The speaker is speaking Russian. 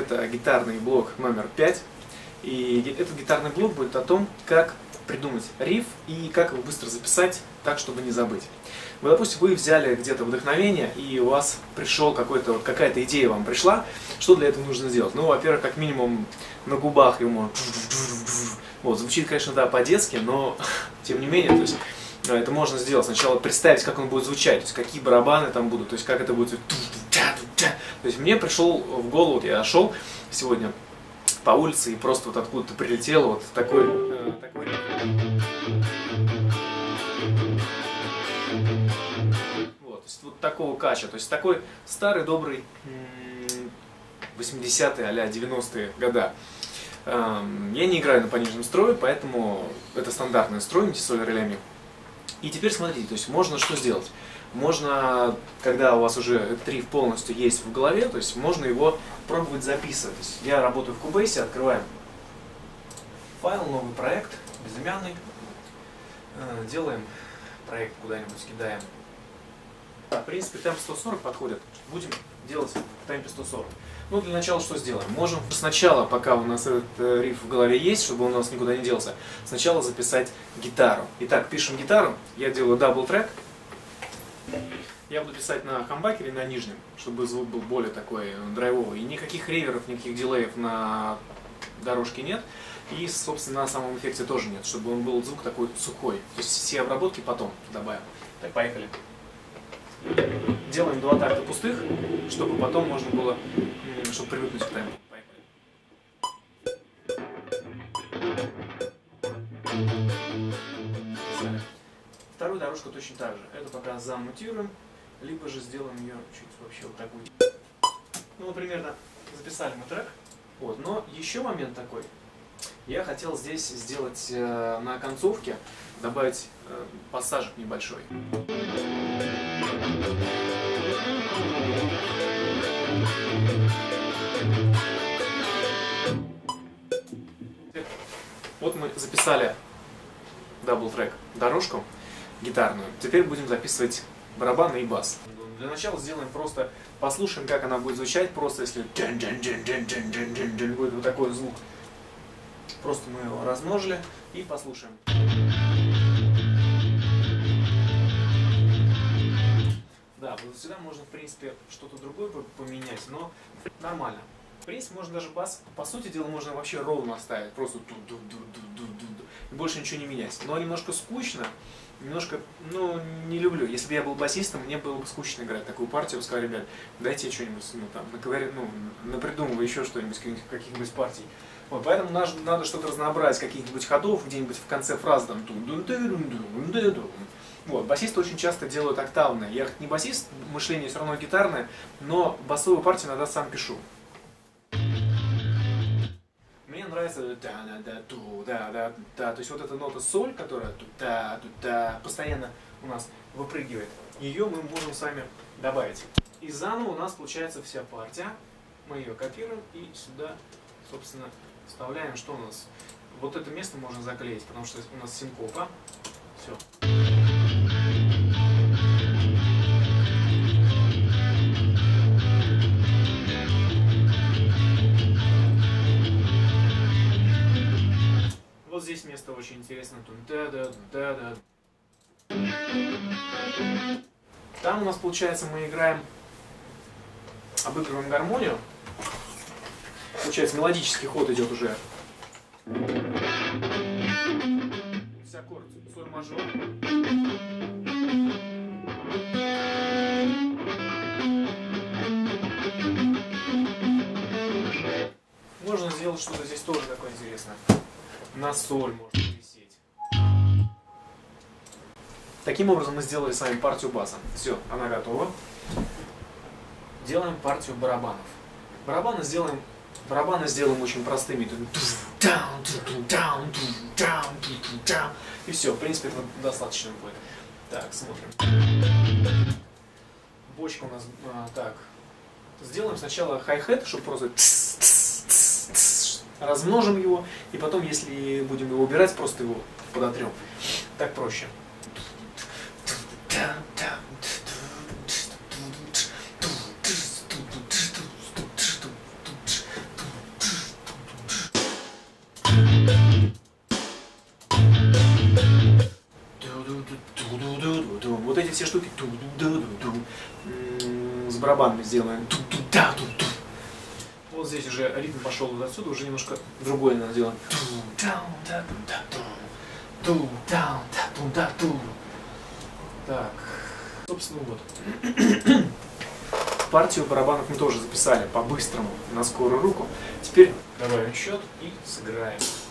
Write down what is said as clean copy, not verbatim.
это гитарный блок номер 5. И этот гитарный блок будет о том, как придумать риф и как его быстро записать так, чтобы не забыть. Вы, допустим, вы взяли где-то вдохновение, и у вас пришел какая-то идея вам пришла, что для этого нужно сделать? Ну, во-первых, как минимум на губах ему вот, звучит, конечно, да, по-детски, но тем не менее, то есть, это можно сделать. Сначала представить, как он будет звучать, то есть какие барабаны там будут, то есть как это будет. То есть мне пришел в голову, я шел сегодня по улице и просто вот откуда-то прилетел вот такой вот, то есть вот такого кача, то есть такой старый добрый 80-е, а-ля 90-е года. Я не играю на пониженном строе, поэтому это стандартный строй, ми соль ре ля ми. И теперь смотрите, то есть можно что сделать? Можно, когда у вас уже этот риф полностью есть в голове, то есть можно его пробовать записывать. То есть я работаю в Cubase, открываем файл, новый проект, безымянный, делаем проект куда-нибудь, кидаем. В принципе, темп 140 подходит, будем делать в темпе 140. Ну, для начала что сделаем? Можем сначала, пока у нас этот риф в голове есть, чтобы он у нас никуда не делся, сначала записать гитару. Итак, пишем гитару, я делаю дабл трек. Я буду писать на хамбакере, на нижнем, чтобы звук был более такой драйвовый. И никаких реверов, никаких дилеев на дорожке нет. И, собственно, на самом эффекте тоже нет, чтобы он был звук такой сухой. То есть все обработки потом добавим. Так, поехали. Делаем 2 такта пустых, чтобы потом можно было, чтобы привыкнуть к темпу. Поехали. Вторую дорожку точно так же. Это пока замутируем, либо же сделаем ее чуть вообще вот такую. Ну, примерно записали мы трек. Вот. Но еще момент такой. Я хотел здесь сделать на концовке, добавить пассажик небольшой. Вот мы записали дабл-трек, дорожку гитарную. Теперь будем записывать барабаны и бас. Для начала сделаем просто, послушаем, как она будет звучать, просто если будет вот такой звук. Просто мы его размножили и послушаем. Да, вот сюда можно, в принципе, что-то другое поменять, но нормально. В принципе, можно даже бас, по сути дела, можно вообще ровно оставить, просто и больше ничего не менять. Но немножко скучно, немножко, ну, не люблю. Если бы я был басистом, мне было бы скучно играть такую партию, сказал, ребят, дайте что-нибудь, ну, там, напридумывай еще что-нибудь, каких-нибудь партий. Вот, поэтому надо что-то разнообразить, каких-нибудь ходов, где-нибудь в конце фразы, там, вот, басисты очень часто делают октавные. Я не басист, мышление все равно гитарное, но басовую партию иногда сам пишу. Мне нравится то есть вот эта нота соль, которая постоянно у нас выпрыгивает, ее мы можем с вами добавить. И заново у нас получается вся партия. Мы ее копируем и сюда, собственно, вставляем, что у нас. Вот это место можно заклеить, потому что у нас синкопа. Все. Вот здесь место очень интересно. Там у нас получается мы играем, обыгрываем гармонию. Получается мелодический ход идет уже. Аккорд соль мажор. Можно сделать что-то здесь тоже такое интересное. На соль можно пересесть. Таким образом мы сделали с вами партию баса. Все, она готова. Делаем партию барабанов. Барабаны сделаем очень простыми. И все, в принципе, этого достаточно будет. Так, смотрим. Бочка у нас так. Сделаем сначала хай-хет, чтобы просто размножим его, и потом, если будем его убирать, просто его подотрем. Так проще. все штуки. С барабанами сделаем. Вот здесь уже ритм пошел вот отсюда, уже немножко другой надо делать. Так, собственно, вот. Партию барабанов мы тоже записали по-быстрому, на скорую руку. Теперь добавим счет и сыграем.